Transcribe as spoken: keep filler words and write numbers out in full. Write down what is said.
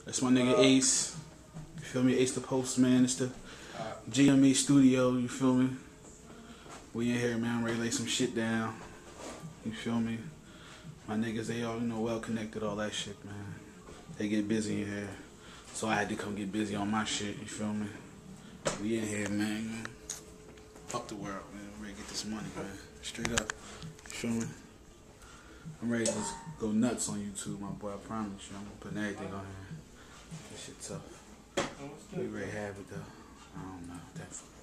That's my nigga Ace. You feel me? Ace the Postman. It's the G M E studio. You feel me? We in here, man. I'm ready to lay some shit down. You feel me? My niggas, they all, you know, well connected, all that shit, man. They get busy in here. So I had to come get busy on my shit, you feel me? We in here, man. Fuck the world, man. I'm ready to get this money, man. Straight up. You feel me? I'm ready to just go nuts on YouTube, my boy. I promise you. I'm putting everything on here. This shit tough. We ready to have it, though. I don't know. That fuck.